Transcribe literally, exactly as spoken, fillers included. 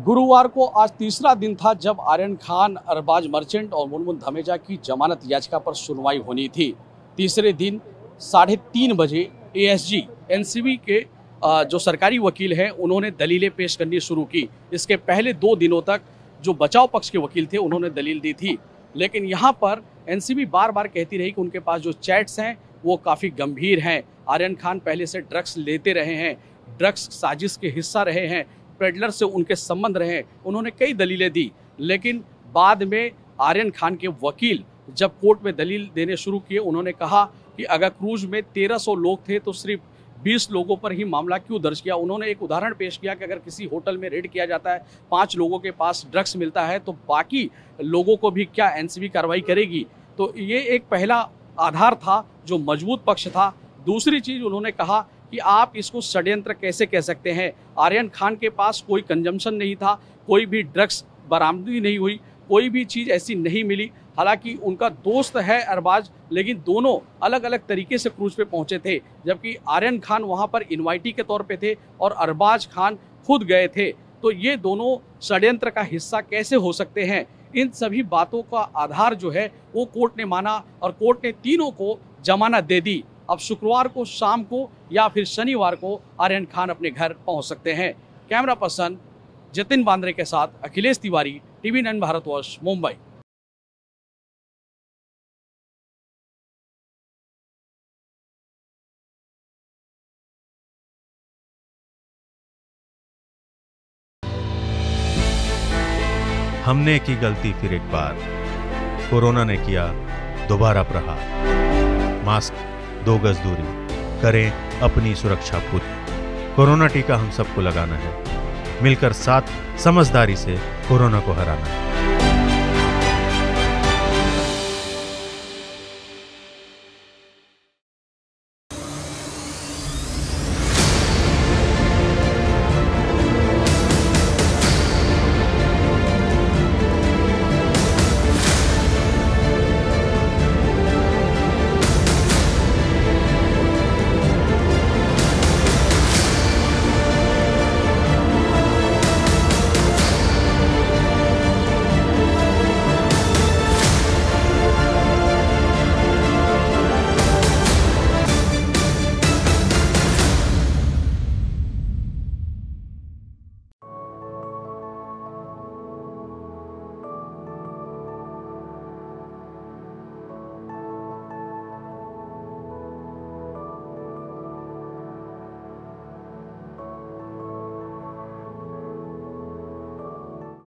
गुरुवार को आज तीसरा दिन था जब आर्यन खान, अरबाज मर्चेंट और मुनमुन धमेजा की जमानत याचिका पर सुनवाई होनी थी। तीसरे दिन साढ़े तीन बजे एएसजी एनसीबी के जो सरकारी वकील हैं उन्होंने दलीलें पेश करनी शुरू की। इसके पहले दो दिनों तक जो बचाव पक्ष के वकील थे उन्होंने दलील दी थी, लेकिन यहाँ पर एनसीबी बार बार कहती रही कि उनके पास जो चैट्स हैं वो काफ़ी गंभीर हैं। आर्यन खान पहले से ड्रग्स लेते रहे हैं, ड्रग्स साजिश के हिस्सा रहे हैं, पेडलर से उनके संबंध रहे। उन्होंने कई दलीलें दी, लेकिन बाद में आर्यन खान के वकील जब कोर्ट में दलील देने शुरू किए, उन्होंने कहा कि अगर क्रूज में तेरह सौ लोग थे तो सिर्फ बीस लोगों पर ही मामला क्यों दर्ज किया। उन्होंने एक उदाहरण पेश किया कि अगर किसी होटल में रेड किया जाता है, पाँच लोगों के पास ड्रग्स मिलता है, तो बाकी लोगों को भी क्या एनसीबी कार्रवाई करेगी। तो ये एक पहला आधार था जो मजबूत पक्ष था। दूसरी चीज़ उन्होंने कहा कि आप इसको षड्यंत्र कैसे कह सकते हैं। आर्यन खान के पास कोई कंजम्पशन नहीं था, कोई भी ड्रग्स बरामदगी नहीं हुई, कोई भी चीज़ ऐसी नहीं मिली। हालांकि उनका दोस्त है अरबाज, लेकिन दोनों अलग अलग तरीके से क्रूज पे पहुंचे थे, जबकि आर्यन खान वहां पर इनवाइटी के तौर पे थे और अरबाज खान खुद गए थे। तो ये दोनों षड्यंत्र का हिस्सा कैसे हो सकते हैं। इन सभी बातों का आधार जो है वो कोर्ट ने माना और कोर्ट ने तीनों को जमानत दे दी। अब शुक्रवार को शाम को या फिर शनिवार को आर्यन खान अपने घर पहुंच सकते हैं। कैमरा पर्सन जतिन बांद्रे के साथ अखिलेश तिवारी, टीवी नाइन भारतवर्ष, मुंबई। हमने की गलती फिर एक बार, कोरोना ने किया दोबारा प्रहार। मास्क, दो गज दूरी, करें अपनी सुरक्षा पूरी। कोरोना टीका हम सबको लगाना है, मिलकर साथ समझदारी से कोरोना को हराना है।